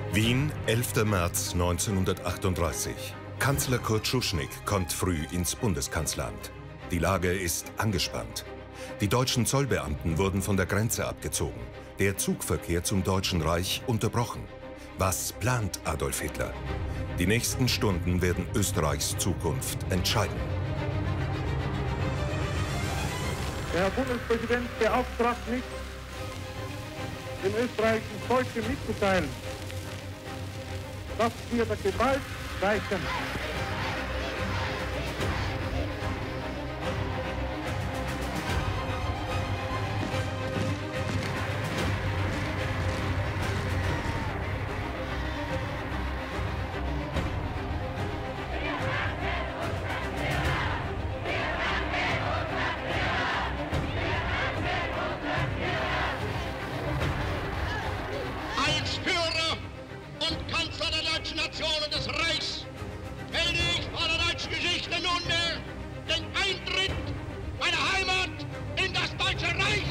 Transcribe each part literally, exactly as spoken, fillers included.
Wien, elfter März neunzehnhundertachtunddreißig. Kanzler Kurt Schuschnigg kommt früh ins Bundeskanzleramt. Die Lage ist angespannt. Die deutschen Zollbeamten wurden von der Grenze abgezogen. Der Zugverkehr zum Deutschen Reich unterbrochen. Was plant Adolf Hitler? Die nächsten Stunden werden Österreichs Zukunft entscheiden. Der Herr Bundespräsident beauftragt mich, dem österreichischen Volke mitzuteilen, dass wir der Gewalt weichen. Als Führer und Kanzler der deutschen Nation und des Reichs melde ich vor der deutschen Geschichte nunmehr den Eintritt meiner Heimat in das Deutsche Reich.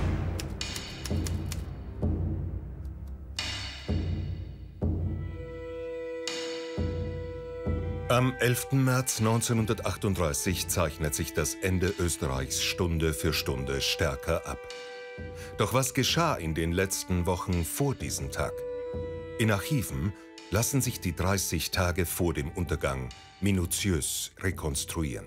Am elften März neunzehnhundertachtunddreißig zeichnet sich das Ende Österreichs Stunde für Stunde stärker ab. Doch was geschah in den letzten Wochen vor diesem Tag? In Archiven lassen sich die dreißig Tage vor dem Untergang minutiös rekonstruieren.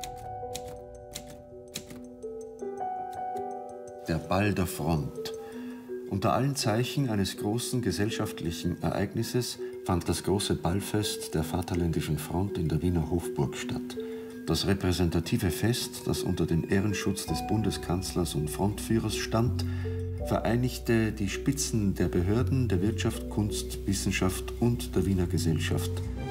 Der Ball der Front. Unter allen Zeichen eines großen gesellschaftlichen Ereignisses fand das große Ballfest der Vaterländischen Front in der Wiener Hofburg statt. Das repräsentative Fest, das unter dem Ehrenschutz des Bundeskanzlers und Frontführers stand, vereinigte die Spitzen der Behörden, der Wirtschaft, Kunst, Wissenschaft und der Wiener Gesellschaft.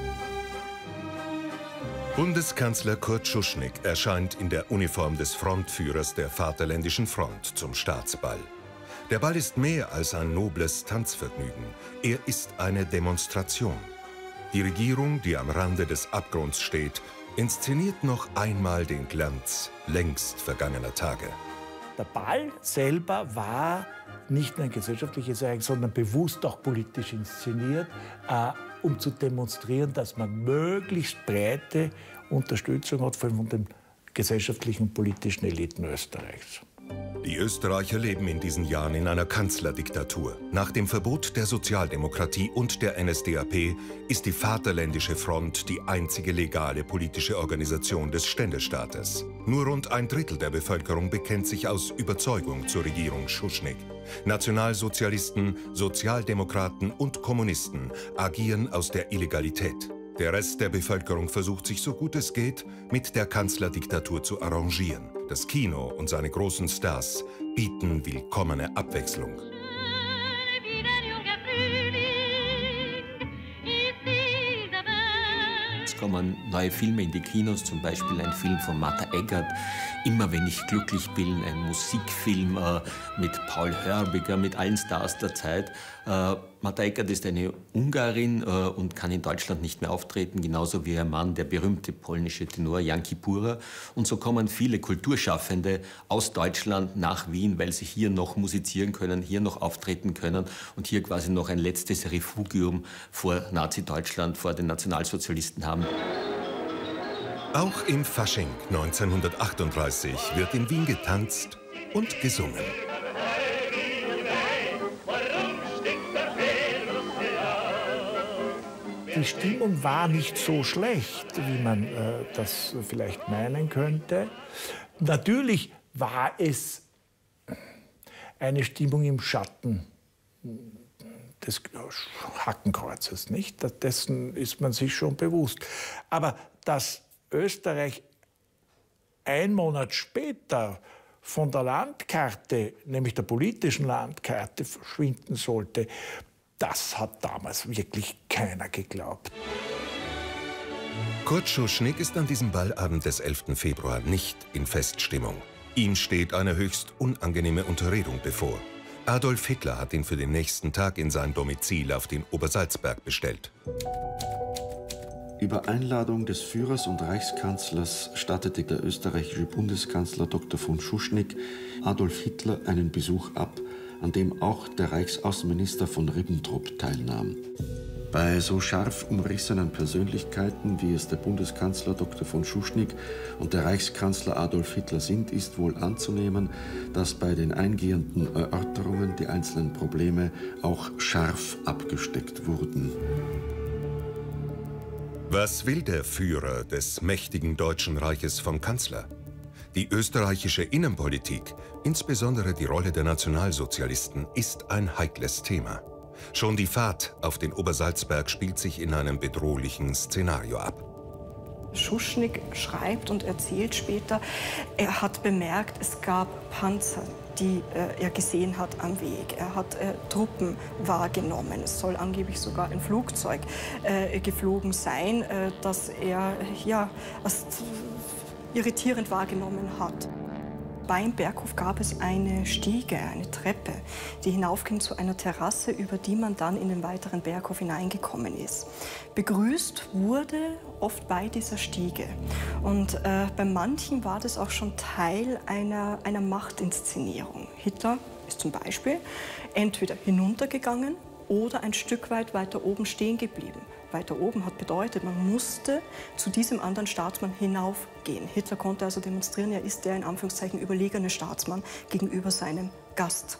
Bundeskanzler Kurt Schuschnigg erscheint in der Uniform des Frontführers der Vaterländischen Front zum Staatsball. Der Ball ist mehr als ein nobles Tanzvergnügen. Er ist eine Demonstration. Die Regierung, die am Rande des Abgrunds steht, inszeniert noch einmal den Glanz längst vergangener Tage. Der Ball selber war nicht nur ein gesellschaftliches Ereignis, sondern bewusst auch politisch inszeniert, äh, um zu demonstrieren, dass man möglichst breite Unterstützung hat, vor allem von den gesellschaftlichen und politischen Eliten Österreichs. Die Österreicher leben in diesen Jahren in einer Kanzlerdiktatur. Nach dem Verbot der Sozialdemokratie und der N S D A P ist die Vaterländische Front die einzige legale politische Organisation des Ständestaates. Nur rund ein Drittel der Bevölkerung bekennt sich aus Überzeugung zur Regierung Schuschnigg. Nationalsozialisten, Sozialdemokraten und Kommunisten agieren aus der Illegalität. Der Rest der Bevölkerung versucht sich so gut es geht, mit der Kanzlerdiktatur zu arrangieren. Das Kino und seine großen Stars bieten willkommene Abwechslung. Es kommen neue Filme in die Kinos, zum Beispiel ein Film von Martha Eggert, Immer wenn ich glücklich bin, ein Musikfilm äh, mit Paul Hörbiger, mit allen Stars der Zeit. Äh, Martha Eggert ist eine Ungarin äh, und kann in Deutschland nicht mehr auftreten, genauso wie ihr Mann, der berühmte polnische Tenor Jan Kipura. Und so kommen viele Kulturschaffende aus Deutschland nach Wien, weil sie hier noch musizieren können, hier noch auftreten können und hier quasi noch ein letztes Refugium vor Nazi-Deutschland, vor den Nationalsozialisten haben. Auch im Fasching neunzehnhundertachtunddreißig wird in Wien getanzt und gesungen. Die Stimmung war nicht so schlecht, wie man äh, das vielleicht meinen könnte. Natürlich war es eine Stimmung im Schatten des Hakenkreuzes, nicht? Dessen ist man sich schon bewusst. Aber dass Österreich ein Monat später von der Landkarte, nämlich der politischen Landkarte, verschwinden sollte, das hat damals wirklich keiner geglaubt. Kurt Schuschnigg ist an diesem Ballabend des elften Februar nicht in Feststimmung. Ihm steht eine höchst unangenehme Unterredung bevor. Adolf Hitler hat ihn für den nächsten Tag in sein Domizil auf den Obersalzberg bestellt. Über Einladung des Führers und Reichskanzlers stattete der österreichische Bundeskanzler Doktor von Schuschnigg Adolf Hitler einen Besuch ab an dem auch der Reichsaußenminister von Ribbentrop teilnahm. Bei so scharf umrissenen Persönlichkeiten, wie es der Bundeskanzler Doktor von Schuschnigg und der Reichskanzler Adolf Hitler sind, ist wohl anzunehmen, dass bei den eingehenden Erörterungen die einzelnen Probleme auch scharf abgesteckt wurden. Was will der Führer des mächtigen Deutschen Reiches vom Kanzler? Die österreichische Innenpolitik, insbesondere die Rolle der Nationalsozialisten, ist ein heikles Thema. Schon die Fahrt auf den Obersalzberg spielt sich in einem bedrohlichen Szenario ab. Schuschnigg schreibt und erzählt später, er hat bemerkt, es gab Panzer, die äh, er gesehen hat am Weg. Er hat äh, Truppen wahrgenommen. Es soll angeblich sogar ein Flugzeug äh, geflogen sein, äh, das er ja, als irritierend wahrgenommen hat. Beim Berghof gab es eine Stiege, eine Treppe, die hinaufging zu einer Terrasse, über die man dann in den weiteren Berghof hineingekommen ist. Begrüßt wurde oft bei dieser Stiege. Und äh, bei manchen war das auch schon Teil einer, einer Machtinszenierung. Hitler ist zum Beispiel entweder hinuntergegangen oder ein Stück weit weiter oben stehen geblieben. Weiter oben hat bedeutet, man musste zu diesem anderen Staatsmann hinaufgehen. Hitler konnte also demonstrieren, er ist der in Anführungszeichen überlegene Staatsmann gegenüber seinem Gast.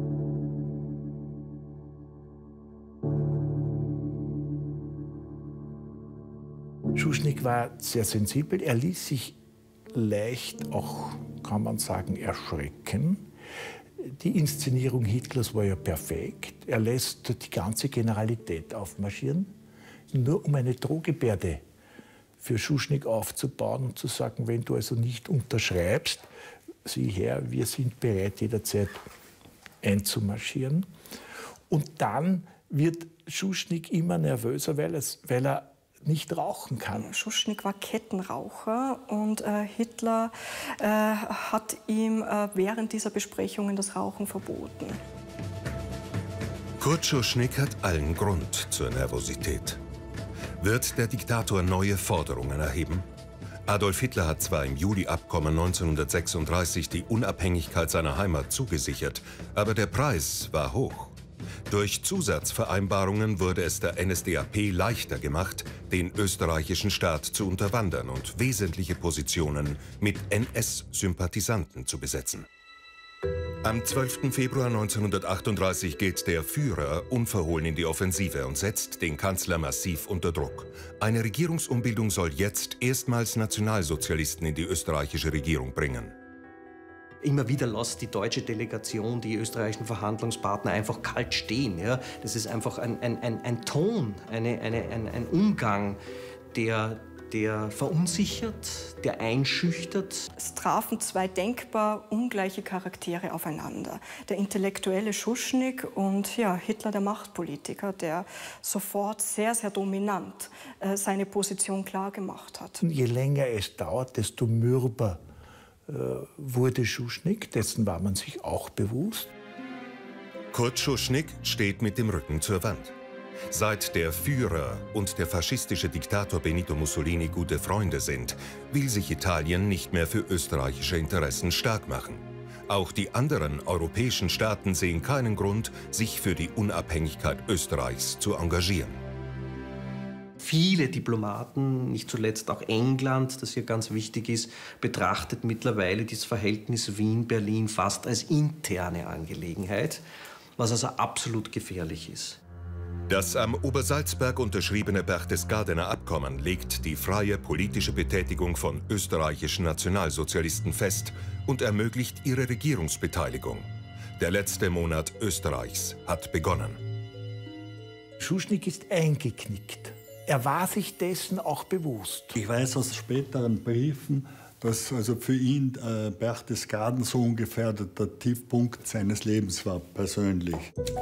Schuschnigg war sehr sensibel. Er ließ sich leicht, auch kann man sagen, erschrecken. Die Inszenierung Hitlers war ja perfekt. Er lässt die ganze Generalität aufmarschieren, nur um eine Drohgebärde für Schuschnigg aufzubauen und zu sagen, wenn du also nicht unterschreibst, sieh her, wir sind bereit, jederzeit einzumarschieren. Und dann wird Schuschnigg immer nervöser, weil, es, weil er nicht rauchen kann. Schuschnigg war Kettenraucher und äh, Hitler äh, hat ihm äh, während dieser Besprechungen das Rauchen verboten. Kurt Schuschnigg hat allen Grund zur Nervosität. Wird der Diktator neue Forderungen erheben? Adolf Hitler hat zwar im Juli-Abkommen neunzehnhundertsechsunddreißig die Unabhängigkeit seiner Heimat zugesichert, aber der Preis war hoch. Durch Zusatzvereinbarungen wurde es der N S D A P leichter gemacht, den österreichischen Staat zu unterwandern und wesentliche Positionen mit N S-Sympathisanten zu besetzen. Am zwölften Februar neunzehnhundertachtunddreißig geht der Führer unverhohlen in die Offensive und setzt den Kanzler massiv unter Druck. Eine Regierungsumbildung soll jetzt erstmals Nationalsozialisten in die österreichische Regierung bringen. Immer wieder lässt die deutsche Delegation die österreichischen Verhandlungspartner einfach kalt stehen. Ja? Das ist einfach ein, ein, ein, ein Ton, eine, eine, ein, ein Umgang, der, der verunsichert, der einschüchtert. Es trafen zwei denkbar ungleiche Charaktere aufeinander. Der intellektuelle Schuschnigg und ja, Hitler, der Machtpolitiker, der sofort sehr, sehr dominant äh, seine Position klar gemacht hat. Je länger es dauert, desto mürber wurde Schuschnigg, dessen war man sich auch bewusst. Kurt Schuschnigg steht mit dem Rücken zur Wand. Seit der Führer und der faschistische Diktator Benito Mussolini gute Freunde sind, will sich Italien nicht mehr für österreichische Interessen stark machen. Auch die anderen europäischen Staaten sehen keinen Grund, sich für die Unabhängigkeit Österreichs zu engagieren. Viele Diplomaten, nicht zuletzt auch England, das hier ganz wichtig ist, betrachtet mittlerweile dieses Verhältnis Wien-Berlin fast als interne Angelegenheit, was also absolut gefährlich ist. Das am Obersalzberg unterschriebene Berchtesgadener Abkommen legt die freie politische Betätigung von österreichischen Nationalsozialisten fest und ermöglicht ihre Regierungsbeteiligung. Der letzte Monat Österreichs hat begonnen. Schuschnigg ist eingeknickt. Er war sich dessen auch bewusst. Ich weiß aus späteren Briefen, dass also für ihn äh, Berchtesgaden so ungefähr der, der Tiefpunkt seines Lebens war, persönlich.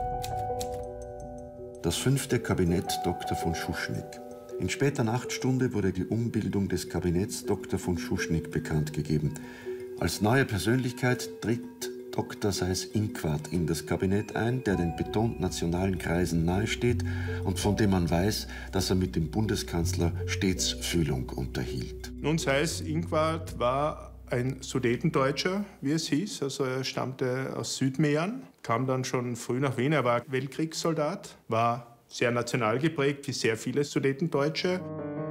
Das fünfte Kabinett Doktor von Schuschnigg. In später Nachtstunde wurde die Umbildung des Kabinetts Doktor von Schuschnigg bekannt gegeben. Als neue Persönlichkeit tritt Doktor Seyß-Inquart in das Kabinett ein, der den betont nationalen Kreisen nahesteht und von dem man weiß, dass er mit dem Bundeskanzler stets Fühlung unterhielt. Nun, Seyß-Inquart war ein Sudetendeutscher, wie es hieß. Also er stammte aus Südmähren, kam dann schon früh nach Wien. Er war Weltkriegssoldat, war sehr national geprägt, wie sehr viele Sudetendeutsche.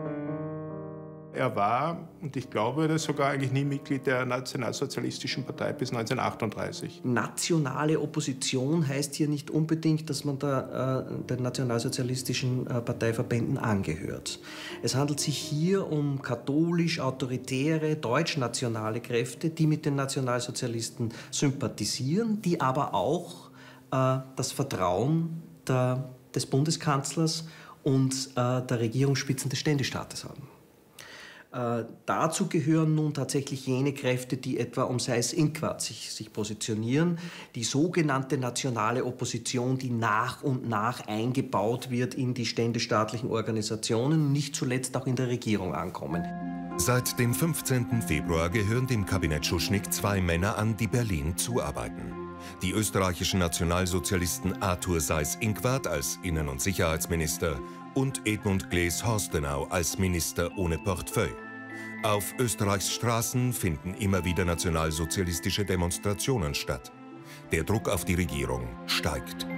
Er war, und ich glaube, das sogar eigentlich nie Mitglied der Nationalsozialistischen Partei bis neunzehnhundertachtunddreißig. Nationale Opposition heißt hier nicht unbedingt, dass man da, äh, den nationalsozialistischen äh, Parteiverbänden angehört. Es handelt sich hier um katholisch-autoritäre, deutschnationale Kräfte, die mit den Nationalsozialisten sympathisieren, die aber auch äh, das Vertrauen der, des Bundeskanzlers und äh, der Regierungsspitzen des Ständestaates haben. Äh, dazu gehören nun tatsächlich jene Kräfte, die etwa um Seyß-Inquart sich, sich positionieren, die sogenannte nationale Opposition, die nach und nach eingebaut wird in die ständestaatlichen Organisationen und nicht zuletzt auch in der Regierung ankommen. Seit dem fünfzehnten Februar gehören dem Kabinett Schuschnigg zwei Männer an, die Berlin zuarbeiten. Die österreichischen Nationalsozialisten Arthur Seyß-Inquart als Innen- und Sicherheitsminister und Edmund Glees-Horstenau als Minister ohne Portefeuille. Auf Österreichs Straßen finden immer wieder nationalsozialistische Demonstrationen statt. Der Druck auf die Regierung steigt.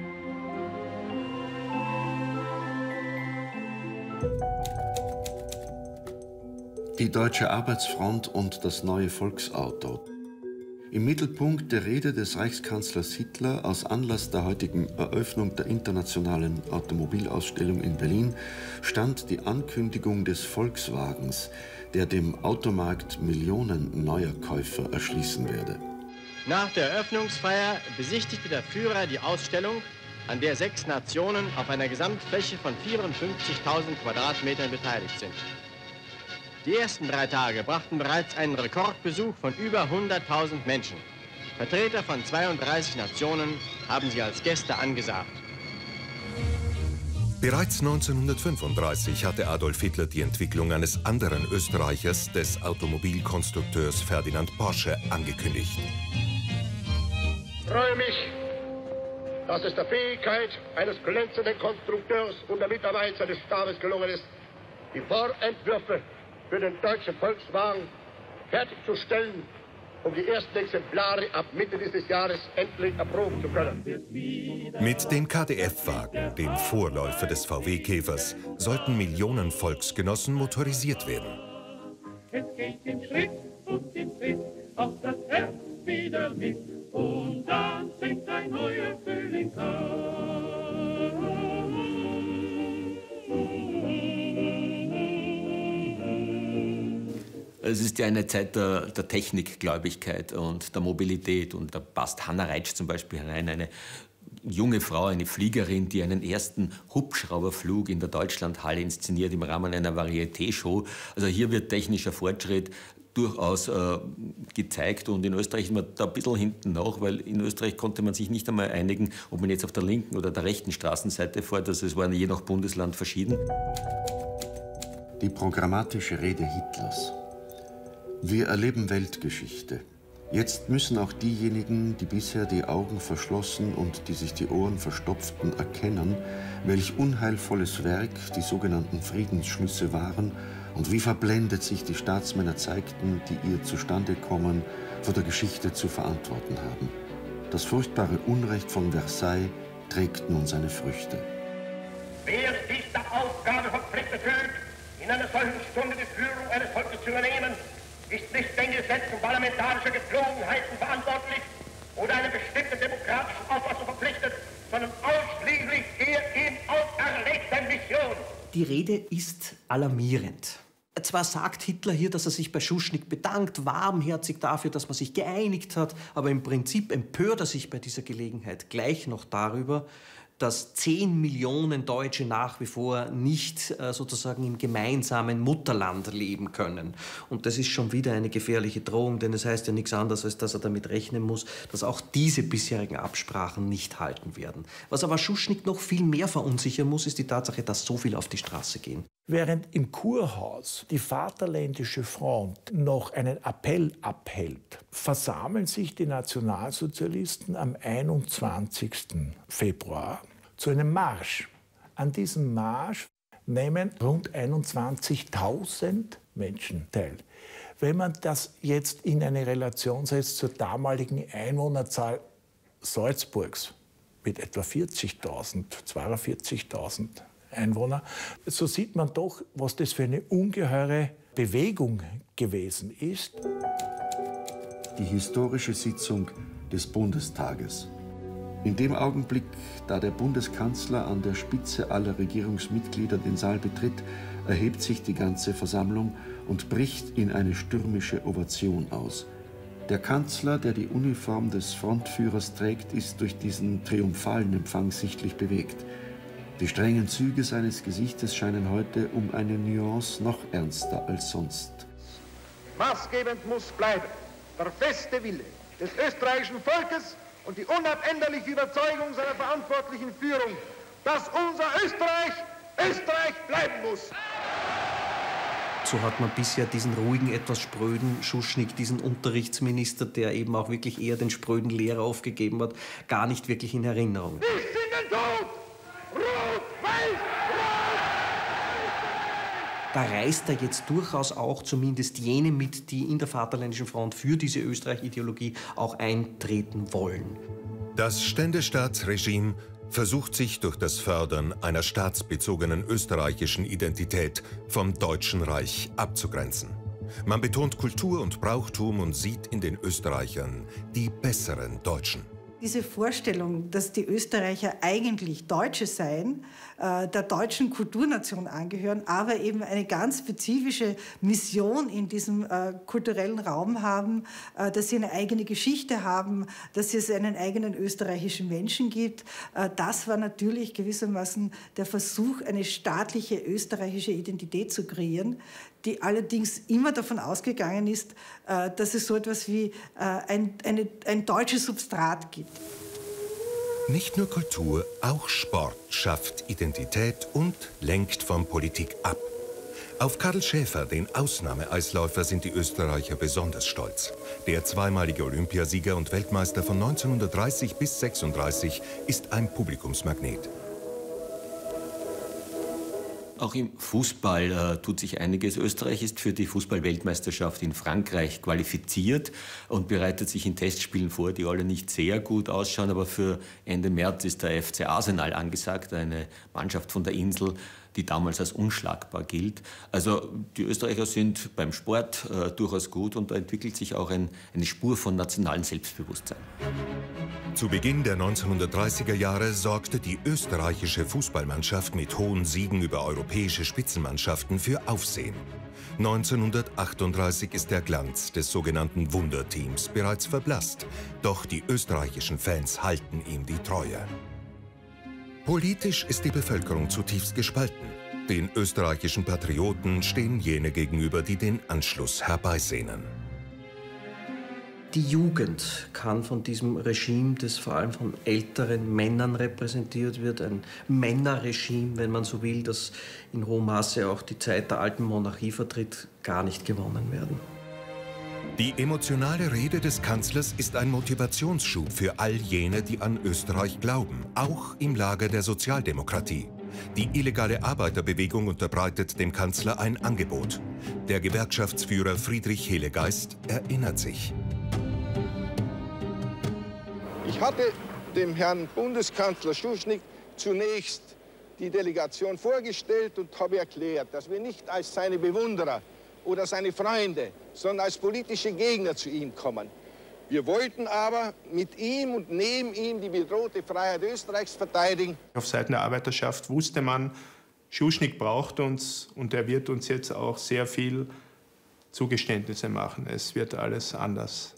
Die Deutsche Arbeitsfront und das neue Volksauto. Im Mittelpunkt der Rede des Reichskanzlers Hitler aus Anlass der heutigen Eröffnung der internationalen Automobilausstellung in Berlin stand die Ankündigung des Volkswagens, der dem Automarkt Millionen neuer Käufer erschließen werde. Nach der Eröffnungsfeier besichtigte der Führer die Ausstellung, an der sechs Nationen auf einer Gesamtfläche von vierundfünfzigtausend Quadratmetern beteiligt sind. Die ersten drei Tage brachten bereits einen Rekordbesuch von über hunderttausend Menschen. Vertreter von zweiunddreißig Nationen haben sie als Gäste angesagt. Bereits neunzehnhundertfünfunddreißig hatte Adolf Hitler die Entwicklung eines anderen Österreichers, des Automobilkonstrukteurs Ferdinand Porsche, angekündigt. Ich freue mich, dass es der Fähigkeit eines glänzenden Konstrukteurs und der Mitarbeiter des Stabes gelungen ist, die Vorentwürfe für den deutschen Volkswagen fertigzustellen, um die ersten Exemplare ab Mitte dieses Jahres endlich erproben zu können. Mit dem K D F-Wagen, dem Vorläufer des V W-Käfers, sollten Millionen Volksgenossen motorisiert werden. Es geht im Schritt und im Tritt auf das Herz wieder mit und dann fängt ein neuer Frühling an. Es ist ja eine Zeit der, der Technikgläubigkeit und der Mobilität. Und da passt Hanna Reitsch zum Beispiel hinein, eine junge Frau, eine Fliegerin, die einen ersten Hubschrauberflug in der Deutschlandhalle inszeniert im Rahmen einer Varieté-Show. Also hier wird technischer Fortschritt durchaus äh, gezeigt. Und in Österreich ist man da ein bisschen hinten nach, weil in Österreich konnte man sich nicht einmal einigen, ob man jetzt auf der linken oder der rechten Straßenseite fährt. Also es war je nach Bundesland verschieden. Die programmatische Rede Hitlers. Wir erleben Weltgeschichte. Jetzt müssen auch diejenigen, die bisher die Augen verschlossen und die sich die Ohren verstopften, erkennen, welch unheilvolles Werk die sogenannten Friedensschlüsse waren und wie verblendet sich die Staatsmänner zeigten, die ihr Zustandekommen vor der Geschichte zu verantworten haben. Das furchtbare Unrecht von Versailles trägt nun seine Früchte. Wer sich der Aufgabe verpflichtet fühlt, in einer solchen Stunde die Führung eines Volkes zu übernehmen, ist nicht den Gesetzen parlamentarischer Gepflogenheiten verantwortlich oder einer bestimmten demokratischen Auffassung verpflichtet, sondern ausschließlich der ihm auferlegten Mission. Die Rede ist alarmierend. Zwar sagt Hitler hier, dass er sich bei Schuschnigg bedankt, warmherzig dafür, dass man sich geeinigt hat, aber im Prinzip empört er sich bei dieser Gelegenheit gleich noch darüber, dass zehn Millionen Deutsche nach wie vor nicht äh, sozusagen im gemeinsamen Mutterland leben können. Und das ist schon wieder eine gefährliche Drohung, denn es heißt ja nichts anderes, als dass er damit rechnen muss, dass auch diese bisherigen Absprachen nicht halten werden. Was aber Schuschnigg noch viel mehr verunsichern muss, ist die Tatsache, dass so viel auf die Straße gehen. Während im Kurhaus die Vaterländische Front noch einen Appell abhält, versammeln sich die Nationalsozialisten am einundzwanzigsten Februar zu einem Marsch. An diesem Marsch nehmen rund einundzwanzigtausend Menschen teil. Wenn man das jetzt in eine Relation setzt zur damaligen Einwohnerzahl Salzburgs mit etwa vierzigtausend, zweiundvierzigtausend Einwohner, so sieht man doch, was das für eine ungeheure Bewegung gewesen ist. Die historische Sitzung des Bundestages. In dem Augenblick, da der Bundeskanzler an der Spitze aller Regierungsmitglieder den Saal betritt, erhebt sich die ganze Versammlung und bricht in eine stürmische Ovation aus. Der Kanzler, der die Uniform des Frontführers trägt, ist durch diesen triumphalen Empfang sichtlich bewegt. Die strengen Züge seines Gesichtes scheinen heute um eine Nuance noch ernster als sonst. Maßgebend muss bleiben der feste Wille des österreichischen Volkes und die unabänderliche Überzeugung seiner verantwortlichen Führung, dass unser Österreich Österreich bleiben muss. So hat man bisher diesen ruhigen, etwas spröden Schuschnigg, diesen Unterrichtsminister, der eben auch wirklich eher den spröden Lehrer aufgegeben hat, gar nicht wirklich in Erinnerung. Nicht in den Tod! Rot, weiß, rot! Da reißt er jetzt durchaus auch zumindest jene mit, die in der Vaterländischen Front für diese Österreich-Ideologie auch eintreten wollen. Das Ständestaatsregime versucht sich durch das Fördern einer staatsbezogenen österreichischen Identität vom Deutschen Reich abzugrenzen. Man betont Kultur und Brauchtum und sieht in den Österreichern die besseren Deutschen. Diese Vorstellung, dass die Österreicher eigentlich Deutsche seien, äh, der deutschen Kulturnation angehören, aber eben eine ganz spezifische Mission in diesem äh, kulturellen Raum haben, äh, dass sie eine eigene Geschichte haben, dass es einen eigenen österreichischen Menschen gibt, äh, das war natürlich gewissermaßen der Versuch, eine staatliche österreichische Identität zu kreieren, die allerdings immer davon ausgegangen ist, äh, dass es so etwas wie äh, ein, eine, ein deutsches Substrat gibt. Nicht nur Kultur, auch Sport schafft Identität und lenkt von Politik ab. Auf Karl Schäfer, den Ausnahme-Eisläufer, sind die Österreicher besonders stolz. Der zweimalige Olympiasieger und Weltmeister von neunzehnhundertdreißig bis sechsunddreißig ist ein Publikumsmagnet. Auch im Fußball äh, tut sich einiges. Österreich ist für die Fußball-Weltmeisterschaft in Frankreich qualifiziert und bereitet sich in Testspielen vor, die alle nicht sehr gut ausschauen. Aber für Ende März ist der F C Arsenal angesagt, eine Mannschaft von der Insel, die damals als unschlagbar gilt. Also die Österreicher sind beim Sport äh, durchaus gut und da entwickelt sich auch ein, eine Spur von nationalem Selbstbewusstsein. Zu Beginn der neunzehnhundertdreißiger Jahre sorgte die österreichische Fußballmannschaft mit hohen Siegen über europäische Spitzenmannschaften für Aufsehen. neunzehnhundertachtunddreißig ist der Glanz des sogenannten Wunderteams bereits verblasst, doch die österreichischen Fans halten ihm die Treue. Politisch ist die Bevölkerung zutiefst gespalten. Den österreichischen Patrioten stehen jene gegenüber, die den Anschluss herbeisehnen. Die Jugend kann von diesem Regime, das vor allem von älteren Männern repräsentiert wird, ein Männerregime, wenn man so will, das in hohem Maße auch die Zeit der alten Monarchie vertritt, gar nicht gewonnen werden. Die emotionale Rede des Kanzlers ist ein Motivationsschub für all jene, die an Österreich glauben, auch im Lager der Sozialdemokratie. Die illegale Arbeiterbewegung unterbreitet dem Kanzler ein Angebot. Der Gewerkschaftsführer Friedrich Helegeist erinnert sich. Ich hatte dem Herrn Bundeskanzler Schuschnigg zunächst die Delegation vorgestellt und habe erklärt, dass wir nicht als seine Bewunderer oder seine Freunde, sondern als politische Gegner zu ihm kommen. Wir wollten aber mit ihm und neben ihm die bedrohte Freiheit Österreichs verteidigen. Auf Seiten der Arbeiterschaft wusste man, Schuschnigg braucht uns und er wird uns jetzt auch sehr viel Zugeständnisse machen. Es wird alles anders.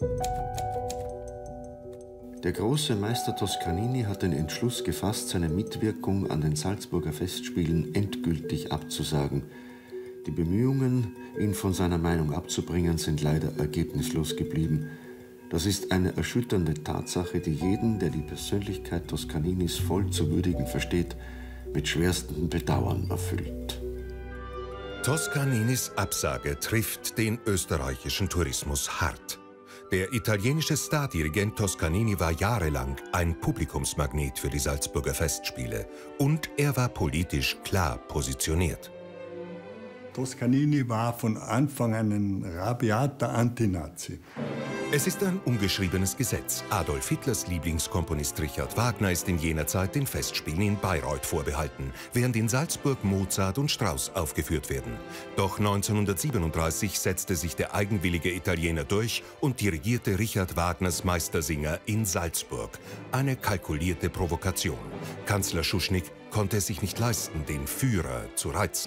Der große Meister Toscanini hat den Entschluss gefasst, seine Mitwirkung an den Salzburger Festspielen endgültig abzusagen. Die Bemühungen, ihn von seiner Meinung abzubringen, sind leider ergebnislos geblieben. Das ist eine erschütternde Tatsache, die jeden, der die Persönlichkeit Toscaninis voll zu würdigen versteht, mit schwerstem Bedauern erfüllt. Toscaninis Absage trifft den österreichischen Tourismus hart. Der italienische Stardirigent Toscanini war jahrelang ein Publikumsmagnet für die Salzburger Festspiele und er war politisch klar positioniert. Toscanini war von Anfang an ein rabiater Antinazi. Es ist ein ungeschriebenes Gesetz. Adolf Hitlers Lieblingskomponist Richard Wagner ist in jener Zeit den Festspielen in Bayreuth vorbehalten, während in Salzburg Mozart und Strauss aufgeführt werden. Doch neunzehnhundertsiebenunddreißig setzte sich der eigenwillige Italiener durch und dirigierte Richard Wagners Meistersinger in Salzburg. Eine kalkulierte Provokation. Kanzler Schuschnigg konnte es sich nicht leisten, den Führer zu reizen.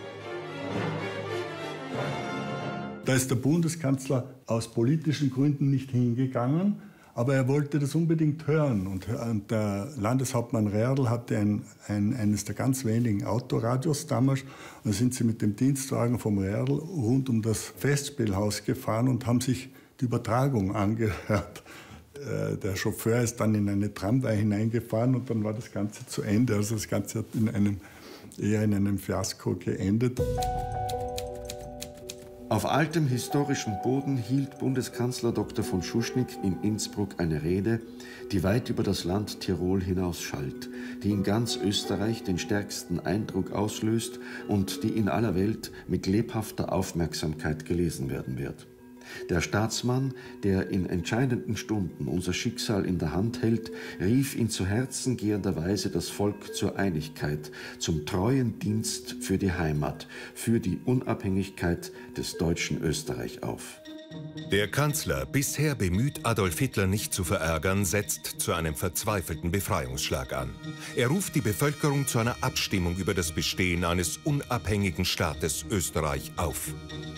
Da ist der Bundeskanzler aus politischen Gründen nicht hingegangen, aber er wollte das unbedingt hören. Und der Landeshauptmann Rerdl hatte ein, ein, eines der ganz wenigen Autoradios damals. Und da sind sie mit dem Dienstwagen vom Rerdl rund um das Festspielhaus gefahren und haben sich die Übertragung angehört. Der Chauffeur ist dann in eine Tramway hineingefahren und dann war das Ganze zu Ende. Also das Ganze hat in einem, eher in einem Fiasko geendet. Auf altem historischen Boden hielt Bundeskanzler Doktor von Schuschnigg in Innsbruck eine Rede, die weit über das Land Tirol hinausschallt, die in ganz Österreich den stärksten Eindruck auslöst und die in aller Welt mit lebhafter Aufmerksamkeit gelesen werden wird. Der Staatsmann, der in entscheidenden Stunden unser Schicksal in der Hand hält, rief in zu Herzen gehender Weise das Volk zur Einigkeit, zum treuen Dienst für die Heimat, für die Unabhängigkeit des deutschen Österreich auf. Der Kanzler, bisher bemüht, Adolf Hitler nicht zu verärgern, setzt zu einem verzweifelten Befreiungsschlag an. Er ruft die Bevölkerung zu einer Abstimmung über das Bestehen eines unabhängigen Staates Österreich auf.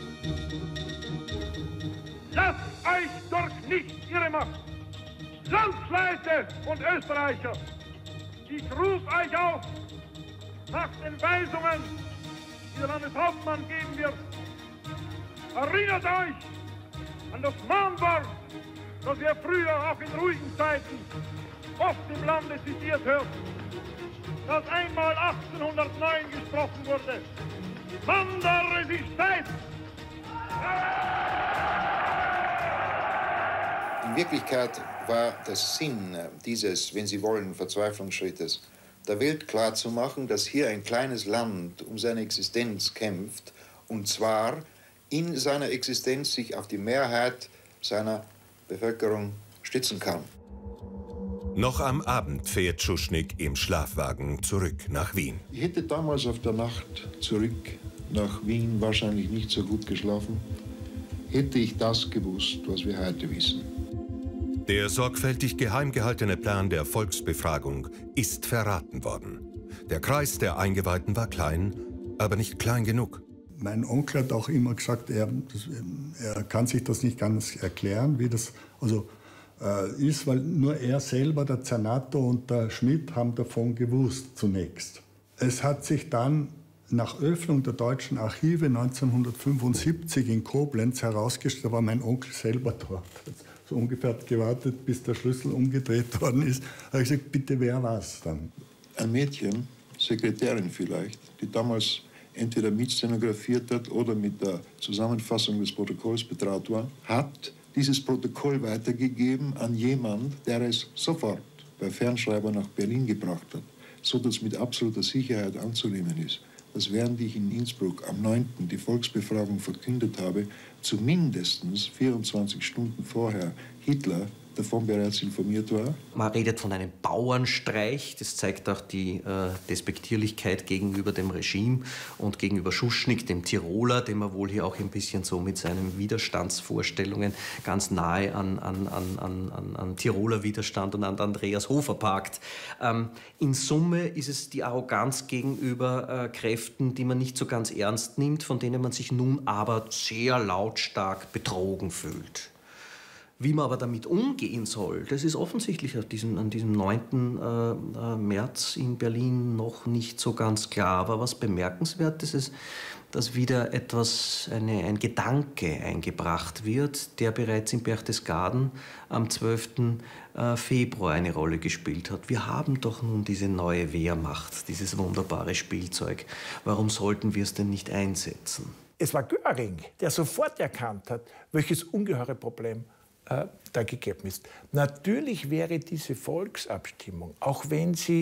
Lasst euch durch nichts ihre Macht! Landsleute und Österreicher! Ich rufe euch auf, nach den Weisungen, die der Landeshauptmann geben wird. Erinnert euch an das Mahnwort, das wir früher auch in ruhigen Zeiten oft im Lande zitiert hörten, das einmal achtzehnhundertneun gesprochen wurde. Mann der Resistenz! In Wirklichkeit war der Sinn dieses, wenn Sie wollen, Verzweiflungsschrittes, der Welt klarzumachen, dass hier ein kleines Land um seine Existenz kämpft, und zwar in seiner Existenz sich auf die Mehrheit seiner Bevölkerung stützen kann. Noch am Abend fährt Schuschnigg im Schlafwagen zurück nach Wien. Ich hätte damals auf der Nacht zurück nach Wien wahrscheinlich nicht so gut geschlafen, hätte ich das gewusst, was wir heute wissen. Der sorgfältig geheim gehaltene Plan der Volksbefragung ist verraten worden. Der Kreis der Eingeweihten war klein, aber nicht klein genug. Mein Onkel hat auch immer gesagt, er, das, er kann sich das nicht ganz erklären, wie das also, äh, ist, weil nur er selber, der Zernato und der Schmidt haben davon gewusst zunächst. Es hat sich dann nach Öffnung der deutschen Archive neunzehnhundertfünfundsiebzig in Koblenz herausgestellt, da war mein Onkel selber dort. So ungefähr hat gewartet, bis der Schlüssel umgedreht worden ist. Da habe ich gesagt, bitte, wer war's dann? Ein Mädchen, Sekretärin vielleicht, die damals entweder mitstenografiert hat oder mit der Zusammenfassung des Protokolls betraut war, hat dieses Protokoll weitergegeben an jemand, der es sofort bei Fernschreiber nach Berlin gebracht hat, so dass mit absoluter Sicherheit anzunehmen ist, dass während ich in Innsbruck am neunten die Volksbefragung verkündet habe, zumindest vierundzwanzig Stunden vorher Hitler davon bereits informiert war. Man redet von einem Bauernstreich. Das zeigt auch die äh, Despektierlichkeit gegenüber dem Regime und gegenüber Schuschnigg, dem Tiroler, den man wohl hier auch ein bisschen so mit seinen Widerstandsvorstellungen ganz nahe an, an, an, an, an Tiroler Widerstand und an Andreas Hofer parkt. Ähm, in Summe ist es die Arroganz gegenüber äh, Kräften, die man nicht so ganz ernst nimmt, von denen man sich nun aber sehr lautstark betrogen fühlt. Wie man aber damit umgehen soll, das ist offensichtlich auf diesem, an diesem neunten März in Berlin noch nicht so ganz klar. Aber was bemerkenswert ist, ist, dass wieder etwas, eine, ein Gedanke eingebracht wird, der bereits in Berchtesgaden am zwölften Februar eine Rolle gespielt hat. Wir haben doch nun diese neue Wehrmacht, dieses wunderbare Spielzeug. Warum sollten wir es denn nicht einsetzen? Es war Göring, der sofort erkannt hat, welches ungeheure Problem da gegeben ist. Natürlich wäre diese Volksabstimmung, auch wenn sie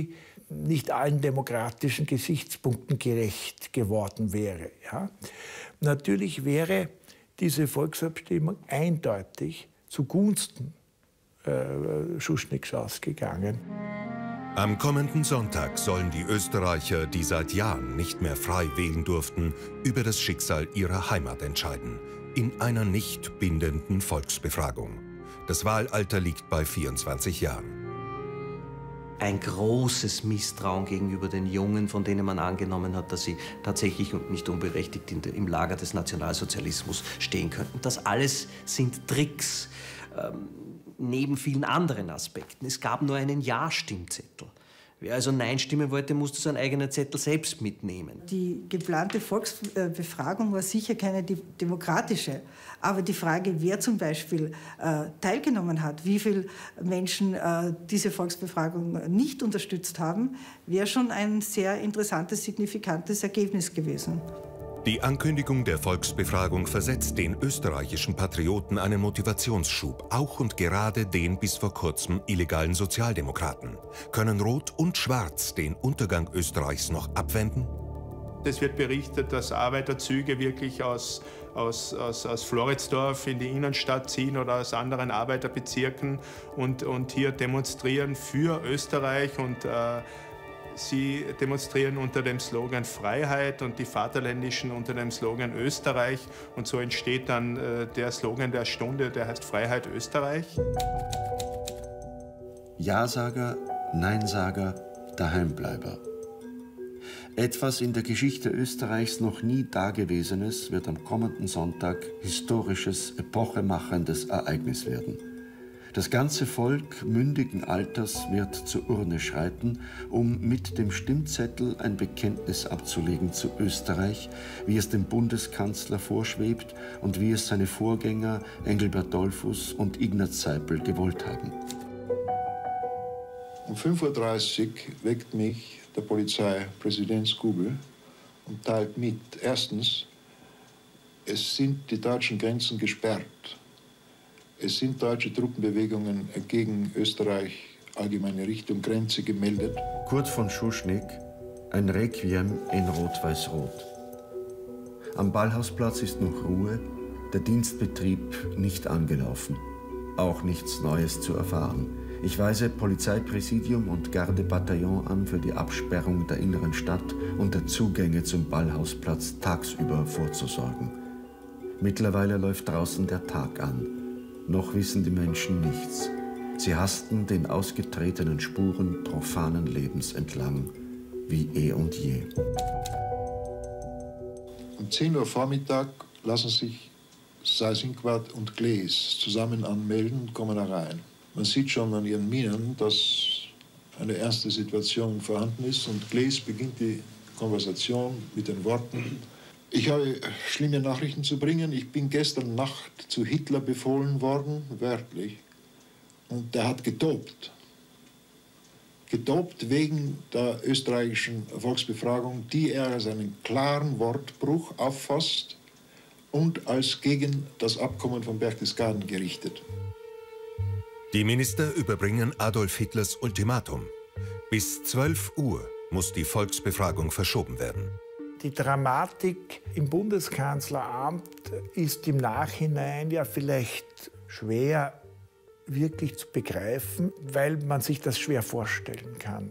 nicht allen demokratischen Gesichtspunkten gerecht geworden wäre. Ja? Natürlich wäre diese Volksabstimmung eindeutig zugunsten äh, Schuschnigs ausgegangen. Am kommenden Sonntag sollen die Österreicher, die seit Jahren nicht mehr frei wählen durften, über das Schicksal ihrer Heimat entscheiden. In einer nicht bindenden Volksbefragung. Das Wahlalter liegt bei vierundzwanzig Jahren. Ein großes Misstrauen gegenüber den Jungen, von denen man angenommen hat, dass sie tatsächlich und nicht unberechtigt in, im Lager des Nationalsozialismus stehen könnten. Das alles sind Tricks, ähm, neben vielen anderen Aspekten. Es gab nur einen Ja-Stimmzettel. Wer also Nein stimmen wollte, musste seinen eigenen Zettel selbst mitnehmen. Die geplante Volksbefragung war sicher keine demokratische. Aber die Frage, wer zum Beispiel äh, teilgenommen hat, wie viele Menschen äh, diese Volksbefragung nicht unterstützt haben, wäre schon ein sehr interessantes, signifikantes Ergebnis gewesen. Die Ankündigung der Volksbefragung versetzt den österreichischen Patrioten einen Motivationsschub, auch und gerade den bis vor kurzem illegalen Sozialdemokraten. Können Rot und Schwarz den Untergang Österreichs noch abwenden? Es wird berichtet, dass Arbeiterzüge wirklich aus, aus, aus, aus Floridsdorf in die Innenstadt ziehen oder aus anderen Arbeiterbezirken und, und hier demonstrieren für Österreich. Und äh, sie demonstrieren unter dem Slogan Freiheit und die Vaterländischen unter dem Slogan Österreich. Und so entsteht dann äh, der Slogan der Stunde, der heißt Freiheit Österreich. Ja-Sager, Nein-Sager, Daheimbleiber. Etwas in der Geschichte Österreichs noch nie Dagewesenes wird am kommenden Sonntag historisches, epochemachendes Ereignis werden. Das ganze Volk mündigen Alters wird zur Urne schreiten, um mit dem Stimmzettel ein Bekenntnis abzulegen zu Österreich, wie es dem Bundeskanzler vorschwebt und wie es seine Vorgänger Engelbert Dollfuß und Ignaz Seipel gewollt haben. Um fünf Uhr dreißig weckt mich der Polizeipräsident Skubel und teilt mit. Erstens, es sind die deutschen Grenzen gesperrt. Es sind deutsche Truppenbewegungen gegen Österreich, allgemeine Richtung Grenze, gemeldet. Kurt von Schuschnigg, ein Requiem in Rot-Weiß-Rot. Am Ballhausplatz ist noch Ruhe, der Dienstbetrieb nicht angelaufen. Auch nichts Neues zu erfahren. Ich weise Polizeipräsidium und Gardebataillon an, für die Absperrung der inneren Stadt und der Zugänge zum Ballhausplatz tagsüber vorzusorgen. Mittlerweile läuft draußen der Tag an. Noch wissen die Menschen nichts. Sie hasten den ausgetretenen Spuren profanen Lebens entlang, wie eh und je. Um zehn Uhr Vormittag lassen sich Seyss-Inquart und Glees zusammen anmelden und kommen herein. Man sieht schon an ihren Mienen, dass eine ernste Situation vorhanden ist. Und Glees beginnt die Konversation mit den Worten: Ich habe schlimme Nachrichten zu bringen. Ich bin gestern Nacht zu Hitler befohlen worden, wörtlich. Und der hat getobt. Getobt wegen der österreichischen Volksbefragung, die er als einen klaren Wortbruch auffasst und als gegen das Abkommen von Berchtesgaden gerichtet. Die Minister überbringen Adolf Hitlers Ultimatum. Bis zwölf Uhr muss die Volksbefragung verschoben werden. Die Dramatik im Bundeskanzleramt ist im Nachhinein ja vielleicht schwer wirklich zu begreifen, weil man sich das schwer vorstellen kann.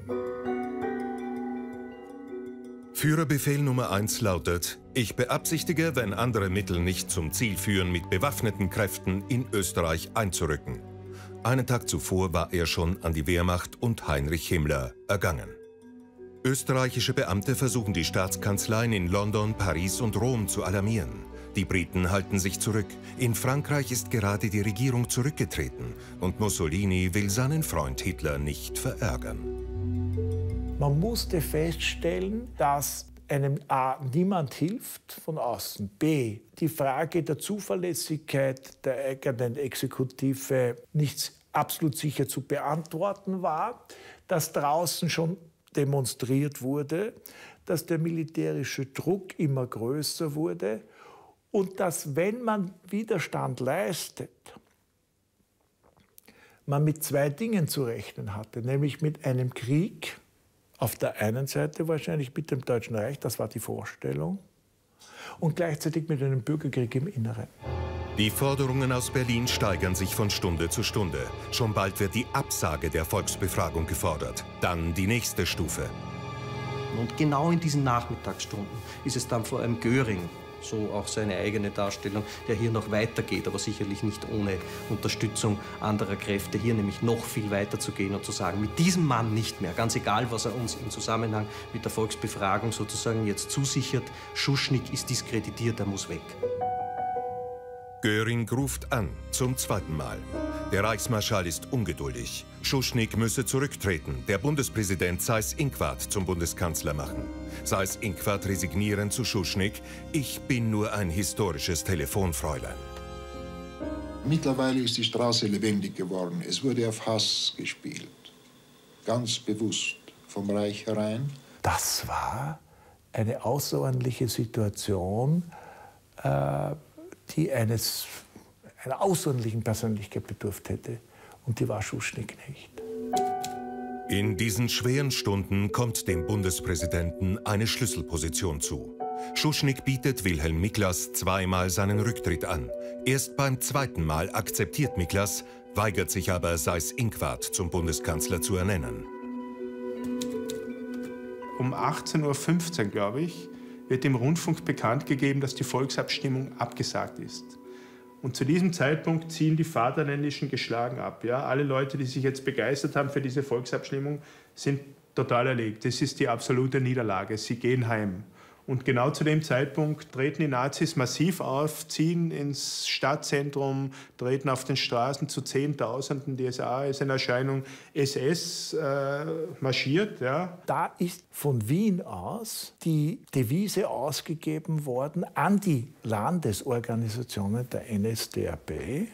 Führerbefehl Nummer eins lautet: Ich beabsichtige, wenn andere Mittel nicht zum Ziel führen, mit bewaffneten Kräften in Österreich einzurücken. Einen Tag zuvor war er schon an die Wehrmacht und Heinrich Himmler ergangen. Österreichische Beamte versuchen die Staatskanzleien in London, Paris und Rom zu alarmieren. Die Briten halten sich zurück. In Frankreich ist gerade die Regierung zurückgetreten und Mussolini will seinen Freund Hitler nicht verärgern. Man musste feststellen, dass einem A. niemand hilft von außen, B. die Frage der Zuverlässigkeit der eigenen Exekutive nicht absolut sicher zu beantworten war, dass draußen schon demonstriert wurde, dass der militärische Druck immer größer wurde und dass, wenn man Widerstand leistet, man mit zwei Dingen zu rechnen hatte, nämlich mit einem Krieg Auf der einen Seite wahrscheinlich mit dem Deutschen Reich, das war die Vorstellung, und gleichzeitig mit einem Bürgerkrieg im Inneren. Die Forderungen aus Berlin steigern sich von Stunde zu Stunde. Schon bald wird die Absage der Volksbefragung gefordert. Dann die nächste Stufe. Und genau in diesen Nachmittagsstunden ist es dann vor allem Göring, so auch seine eigene Darstellung, der hier noch weitergeht, aber sicherlich nicht ohne Unterstützung anderer Kräfte, hier nämlich noch viel weiter zu gehen und zu sagen, mit diesem Mann nicht mehr, ganz egal, was er uns im Zusammenhang mit der Volksbefragung sozusagen jetzt zusichert, Schuschnigg ist diskreditiert, er muss weg. Göring ruft an, zum zweiten Mal. Der Reichsmarschall ist ungeduldig. Schuschnigg müsse zurücktreten, der Bundespräsident Seyß-Inquart zum Bundeskanzler machen. Seyß-Inquart resignieren zu Schuschnigg: Ich bin nur ein historisches Telefonfräulein. Mittlerweile ist die Straße lebendig geworden. Es wurde auf Hass gespielt. Ganz bewusst vom Reich herein. Das war eine außerordentliche Situation, äh, die eines, einer außerordentlichen Persönlichkeit bedurft hätte. Und die war Schuschnigg nicht. In diesen schweren Stunden kommt dem Bundespräsidenten eine Schlüsselposition zu. Schuschnigg bietet Wilhelm Miklas zweimal seinen Rücktritt an. Erst beim zweiten Mal akzeptiert Miklas, weigert sich aber Seyß-Inquart zum Bundeskanzler zu ernennen. Um achtzehn Uhr fünfzehn, glaube ich, wird im Rundfunk bekannt gegeben, dass die Volksabstimmung abgesagt ist. Und zu diesem Zeitpunkt ziehen die Vaterländischen geschlagen ab. Ja? Alle Leute, die sich jetzt begeistert haben für diese Volksabstimmung, sind total erlegt. Das ist die absolute Niederlage. Sie gehen heim. Und genau zu dem Zeitpunkt treten die Nazis massiv auf, ziehen ins Stadtzentrum, treten auf den Straßen zu Zehntausenden. Die S A ist in Erscheinung, S S äh, marschiert. Ja. Da ist von Wien aus die Devise ausgegeben worden an die Landesorganisationen der N S D A P,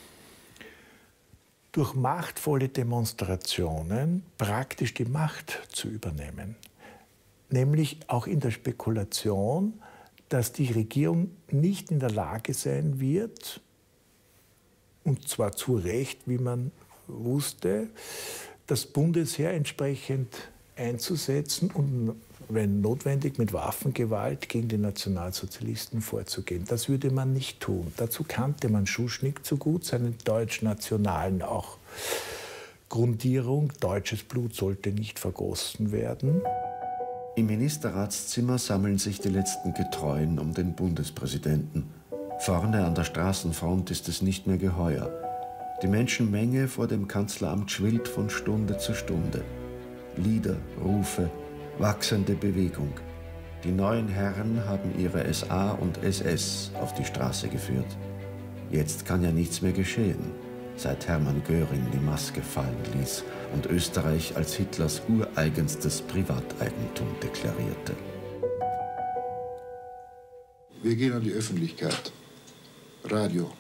durch machtvolle Demonstrationen praktisch die Macht zu übernehmen. Nämlich auch in der Spekulation, dass die Regierung nicht in der Lage sein wird, und zwar zu Recht, wie man wusste, das Bundesheer entsprechend einzusetzen und, wenn notwendig, mit Waffengewalt gegen die Nationalsozialisten vorzugehen. Das würde man nicht tun. Dazu kannte man Schuschnigg zu gut, seinen deutsch-nationalen auch Grundierung. Deutsches Blut sollte nicht vergossen werden. Im Ministerratszimmer sammeln sich die letzten Getreuen um den Bundespräsidenten. Vorne an der Straßenfront ist es nicht mehr geheuer. Die Menschenmenge vor dem Kanzleramt schwillt von Stunde zu Stunde. Lieder, Rufe, wachsende Bewegung. Die neuen Herren haben ihre S A und S S auf die Straße geführt. Jetzt kann ja nichts mehr geschehen, seit Hermann Göring die Maske fallen ließ und Österreich als Hitlers ureigenstes Privateigentum deklarierte. Wir gehen an die Öffentlichkeit. Radio.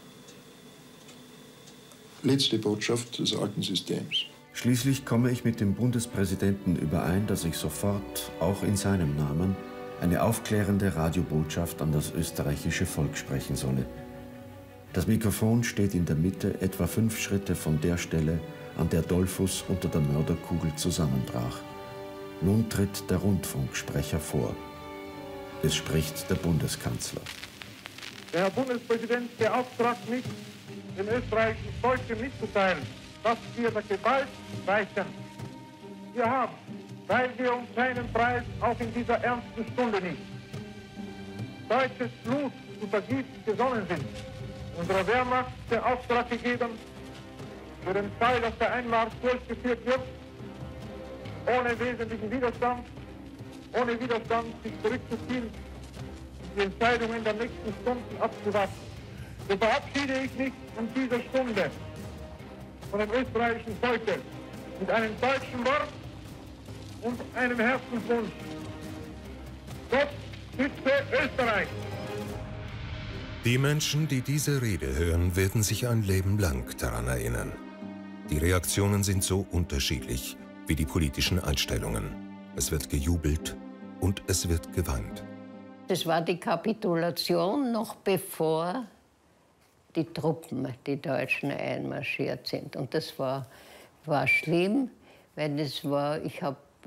Letzte Botschaft des alten Systems. Schließlich komme ich mit dem Bundespräsidenten überein, dass ich sofort, auch in seinem Namen, eine aufklärende Radiobotschaft an das österreichische Volk sprechen solle. Das Mikrofon steht in der Mitte, etwa fünf Schritte von der Stelle, an der Dollfuß unter der Mörderkugel zusammenbrach. Nun tritt der Rundfunksprecher vor. Es spricht der Bundeskanzler. Der Herr Bundespräsident beauftragt mich, dem österreichischen Volke mitzuteilen, dass wir der Gewalt weichen. Wir haben, weil wir um keinen Preis auch in dieser ernsten Stunde nicht deutsches Blut zu vergießen gesonnen sind, unserer Wehrmacht den Auftrag gegeben, für den Fall, dass der Einmarsch durchgeführt wird, ohne wesentlichen Widerstand, ohne Widerstand sich zurückzuziehen, die Entscheidungen der nächsten Stunden abzuwarten. So verabschiede ich mich in dieser Stunde von dem österreichischen Volke mit einem deutschen Wort und einem Herzenswunsch. Gott schütze Österreich! Die Menschen, die diese Rede hören, werden sich ein Leben lang daran erinnern. Die Reaktionen sind so unterschiedlich wie die politischen Einstellungen. Es wird gejubelt und es wird geweint. Das war die Kapitulation, noch bevor die Truppen, die Deutschen, einmarschiert sind. Und das war, war schlimm, weil das war, ich habe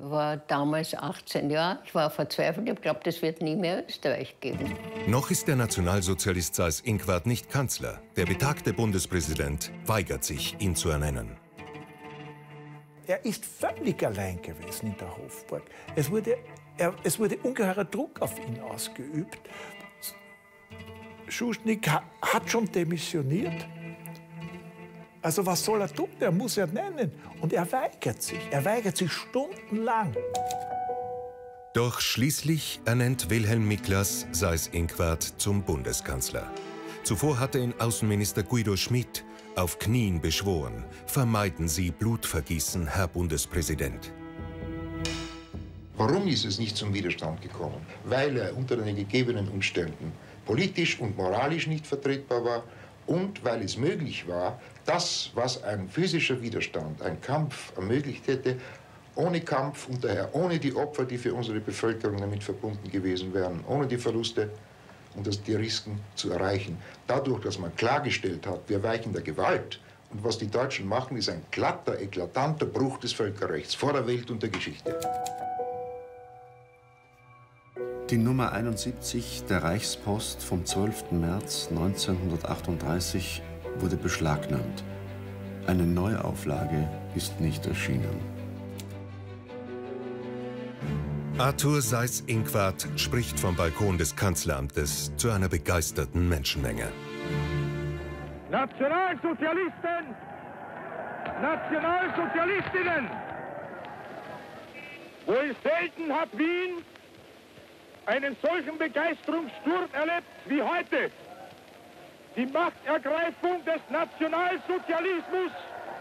war damals achtzehn Jahre. Ich war verzweifelt. Ich glaube, das wird nie mehr Österreich geben. Noch ist der Nationalsozialist Seyß-Inquart nicht Kanzler. Der betagte Bundespräsident weigert sich, ihn zu ernennen. Er ist völlig allein gewesen in der Hofburg. Es wurde, er, es wurde ungeheurer Druck auf ihn ausgeübt. Schuschnigg ha, hat schon demissioniert. Also was soll er tun? Er muss ernennen. Und er weigert sich. Er weigert sich stundenlang. Doch schließlich ernennt Wilhelm Miklas Seyß-Inquart zum Bundeskanzler. Zuvor hatte ihn Außenminister Guido Schmidt auf Knien beschworen: Vermeiden Sie Blutvergießen, Herr Bundespräsident. Warum ist es nicht zum Widerstand gekommen? Weil er unter den gegebenen Umständen politisch und moralisch nicht vertretbar war und weil es möglich war, das, was ein physischer Widerstand, ein Kampf ermöglicht hätte, ohne Kampf und daher ohne die Opfer, die für unsere Bevölkerung damit verbunden gewesen wären, ohne die Verluste und das, die Risiken zu erreichen. Dadurch, dass man klargestellt hat, wir weichen der Gewalt. Und was die Deutschen machen, ist ein glatter, eklatanter Bruch des Völkerrechts vor der Welt und der Geschichte. Die Nummer einundsiebzig der Reichspost vom zwölften März neunzehnhundertachtunddreißig wurde beschlagnahmt. Eine Neuauflage ist nicht erschienen. Arthur Seyß-Inquart spricht vom Balkon des Kanzleramtes zu einer begeisterten Menschenmenge. Nationalsozialisten, Nationalsozialistinnen, wohl selten hat Wien einen solchen Begeisterungssturm erlebt wie heute. Die Machtergreifung des Nationalsozialismus.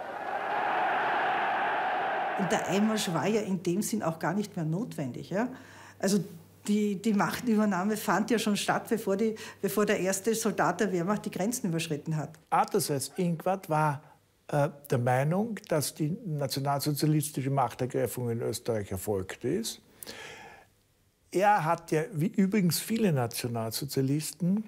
Und der Einmarsch war ja in dem Sinn auch gar nicht mehr notwendig. Ja? Also die, die Machtübernahme fand ja schon statt, bevor, die, bevor der erste Soldat der Wehrmacht die Grenzen überschritten hat. Arthur Seyß-Inquart war äh, der Meinung, dass die nationalsozialistische Machtergreifung in Österreich erfolgt ist. Er hat ja, wie übrigens viele Nationalsozialisten,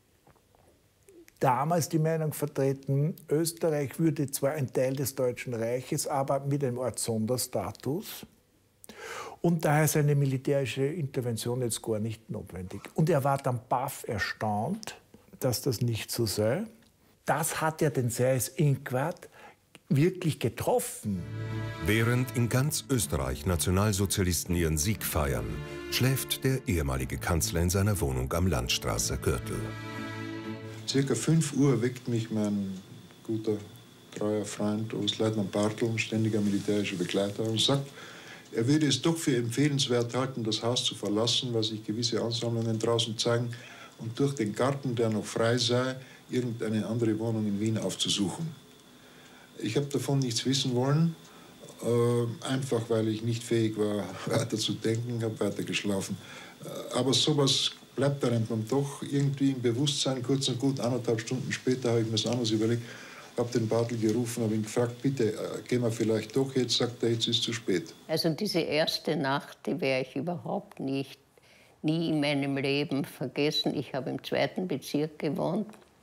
damals die Meinung vertreten, Österreich würde zwar ein Teil des Deutschen Reiches, aber mit einem Art Sonderstatus. Und daher ist eine militärische Intervention jetzt gar nicht notwendig. Und er war dann baff erstaunt, dass das nicht so sei. Das hat ja den Seyß-Inquart wirklich getroffen. Während in ganz Österreich Nationalsozialisten ihren Sieg feiern, schläft der ehemalige Kanzler in seiner Wohnung am Landstrasser Gürtel. Circa fünf Uhr weckt mich mein guter, treuer Freund Oberstleutnant Bartel, ständiger militärischer Begleiter, und sagt, er würde es doch für empfehlenswert halten, das Haus zu verlassen, weil sich gewisse Ansammlungen draußen zeigen, und durch den Garten, der noch frei sei, irgendeine andere Wohnung in Wien aufzusuchen. Ich habe davon nichts wissen wollen, äh, einfach weil ich nicht fähig war, weiter zu denken, habe weiter geschlafen. Äh, aber sowas bleibt einem dann doch irgendwie im Bewusstsein. Kurz und gut, anderthalb Stunden später habe ich mir das anders überlegt, habe den Bartel gerufen, habe ihn gefragt, bitte, äh, gehen wir vielleicht doch jetzt, sagt er, jetzt ist zu spät. Also diese erste Nacht, die werde ich überhaupt nicht, nie in meinem Leben vergessen. Ich habe im zweiten Bezirk gewohnt.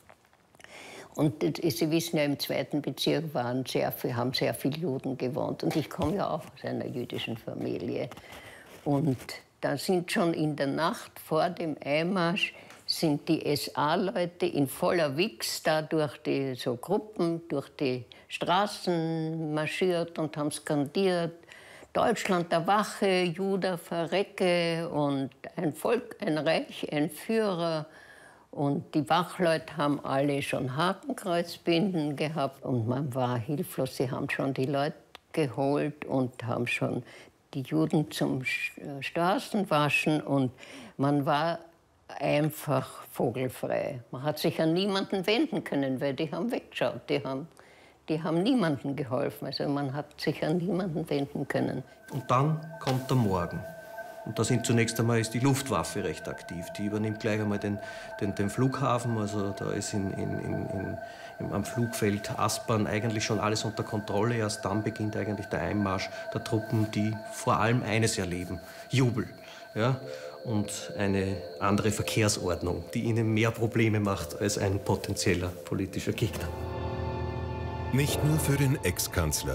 Und Sie wissen ja, im zweiten Bezirk waren sehr viel, haben sehr viele Juden gewohnt. Und ich komme ja auch aus einer jüdischen Familie. Und da sind schon in der Nacht vor dem Einmarsch sind die S A-Leute in voller Wichs da durch die so Gruppen, durch die Straßen marschiert und haben skandiert: Deutschland erwache, Juda verrecke und ein Volk, ein Reich, ein Führer. Und die Wachleute haben alle schon Hakenkreuzbinden gehabt und man war hilflos. Sie haben schon die Leute geholt und haben schon die Juden zum Straßenwaschen und man war einfach vogelfrei. Man hat sich an niemanden wenden können, weil die haben weggeschaut. Die haben, die haben niemandem geholfen. Also man hat sich an niemanden wenden können. Und dann kommt der Morgen. Und da sind zunächst einmal ist die Luftwaffe recht aktiv. Die übernimmt gleich einmal den, den, den Flughafen. Also da ist in, in, in, in, am Flugfeld Aspern eigentlich schon alles unter Kontrolle. Erst dann beginnt eigentlich der Einmarsch der Truppen, die vor allem eines erleben: Jubel. Ja? Und eine andere Verkehrsordnung, die ihnen mehr Probleme macht als ein potenzieller politischer Gegner. Nicht nur für den Ex-Kanzler.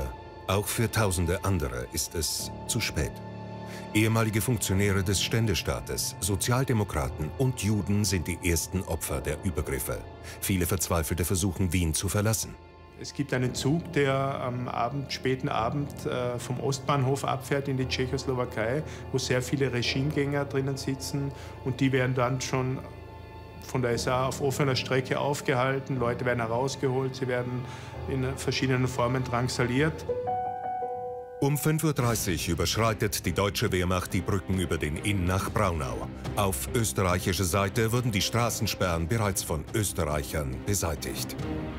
Auch für tausende andere ist es zu spät. Ehemalige Funktionäre des Ständestaates, Sozialdemokraten und Juden sind die ersten Opfer der Übergriffe. Viele Verzweifelte versuchen, Wien zu verlassen. Es gibt einen Zug, der am Abend, späten Abend äh, vom Ostbahnhof abfährt in die Tschechoslowakei, wo sehr viele Regimegänger drinnen sitzen. Und die werden dann schon von der S A auf offener Strecke aufgehalten. Leute werden herausgeholt, sie werden in verschiedenen Formen drangsaliert. Um fünf Uhr dreißig überschreitet die deutsche Wehrmacht die Brücken über den Inn nach Braunau. Auf österreichischer Seite wurden die Straßensperren bereits von Österreichern beseitigt.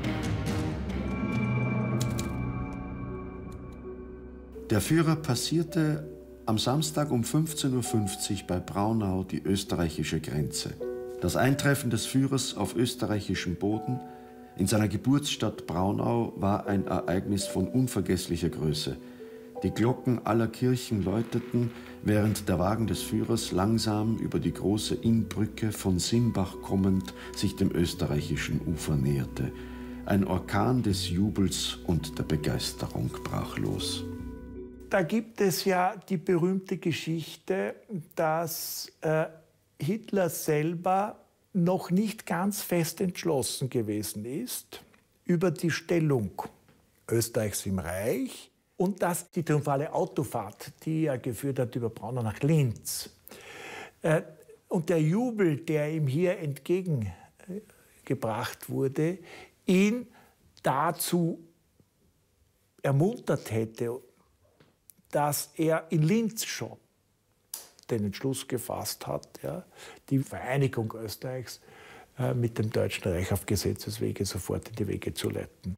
Der Führer passierte am Samstag um fünfzehn Uhr fünfzig bei Braunau die österreichische Grenze. Das Eintreffen des Führers auf österreichischem Boden in seiner Geburtsstadt Braunau war ein Ereignis von unvergesslicher Größe. Die Glocken aller Kirchen läuteten, während der Wagen des Führers langsam über die große Innbrücke von Simbach kommend sich dem österreichischen Ufer näherte. Ein Orkan des Jubels und der Begeisterung brach los. Da gibt es ja die berühmte Geschichte, dass äh, Hitler selber noch nicht ganz fest entschlossen gewesen ist über die Stellung Österreichs im Reich und dass die triumphale Autofahrt, die er geführt hat über Braunau nach Linz, äh, und der Jubel, der ihm hier entgegengebracht wurde, ihn dazu ermuntert hätte, dass er in Linz schon den Entschluss gefasst hat, ja, die Vereinigung Österreichs äh, mit dem Deutschen Reich auf Gesetzeswege sofort in die Wege zu leiten.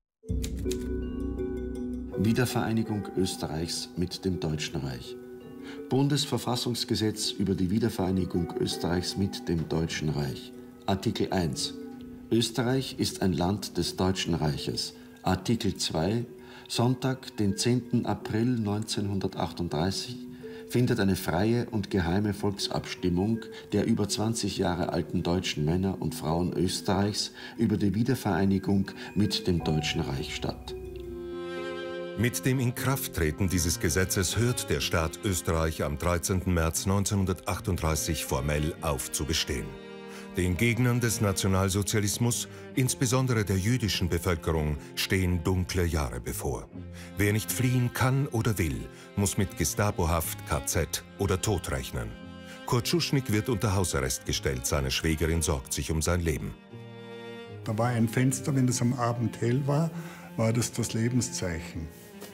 Wiedervereinigung Österreichs mit dem Deutschen Reich. Bundesverfassungsgesetz über die Wiedervereinigung Österreichs mit dem Deutschen Reich. Artikel eins. Österreich ist ein Land des Deutschen Reiches. Artikel zwei. Sonntag, den zehnten April neunzehnhundertachtunddreißig, findet eine freie und geheime Volksabstimmung der über zwanzig Jahre alten deutschen Männer und Frauen Österreichs über die Wiedervereinigung mit dem Deutschen Reich statt. Mit dem Inkrafttreten dieses Gesetzes hört der Staat Österreich am dreizehnten März neunzehnhundertachtunddreißig formell auf zu bestehen. Den Gegnern des Nationalsozialismus, insbesondere der jüdischen Bevölkerung, stehen dunkle Jahre bevor. Wer nicht fliehen kann oder will, muss mit Gestapohaft, K Z oder Tod rechnen. Kurt Schuschnigg wird unter Hausarrest gestellt, seine Schwägerin sorgt sich um sein Leben. Da war ein Fenster, wenn es am Abend hell war, war das das Lebenszeichen.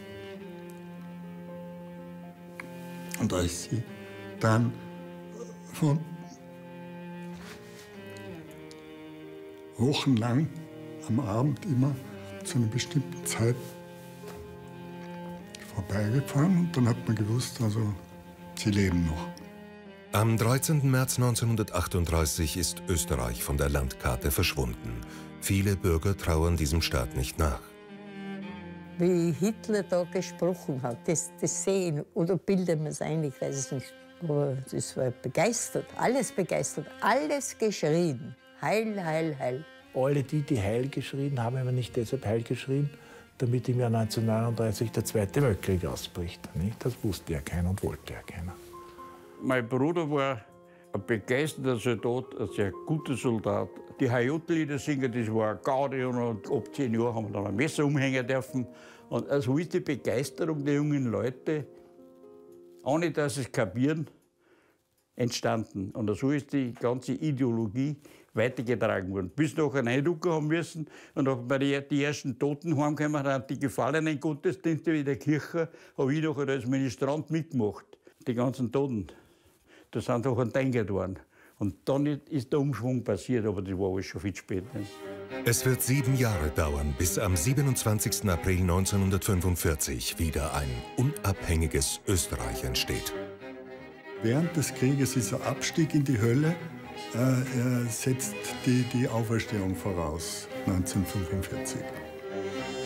Und als sie dann von wochenlang am Abend immer zu einer bestimmten Zeit vorbeigefahren und dann hat man gewusst, also sie leben noch. Am dreizehnten März neunzehnhundertachtunddreißig ist Österreich von der Landkarte verschwunden. Viele Bürger trauern diesem Staat nicht nach. Wie Hitler da gesprochen hat, das, das sehen oder bilden wir es ein, ich weiß es nicht. Aber das war begeistert, alles begeistert, alles geschrien. Heil, heil, heil. Alle die, die Heil geschrien haben, haben nicht deshalb Heil geschrien, damit im Jahr neunzehnhundertneununddreißig der Zweite Weltkrieg ausbricht. Das wusste ja keiner und wollte ja keiner. Mein Bruder war ein begeisterter Soldat, ein sehr guter Soldat. Die H J-Lieder singen, das war ein Gaudi und ab zehn Jahren haben wir dann ein Messer umhängen dürfen. Und so ist die Begeisterung der jungen Leute, ohne dass sie es kapieren, entstanden. Und so ist die ganze Ideologie weitergetragen worden. Bis nachher einen Eindruck haben müssen und auch bei den die ersten Toten heimgekommen, dann die gefallenen Gottesdienste in der Kirche, habe ich nachher als Ministrant mitgemacht. Die ganzen Toten, da sind auch enteigert worden. Und dann ist der Umschwung passiert, aber das war alles schon viel spät. Ne? Es wird sieben Jahre dauern, bis am siebenundzwanzigsten April neunzehnhundertfünfundvierzig wieder ein unabhängiges Österreich entsteht. Während des Krieges ist der Abstieg in die Hölle, äh, setzt die, die Auferstehung voraus, neunzehnhundertfünfundvierzig.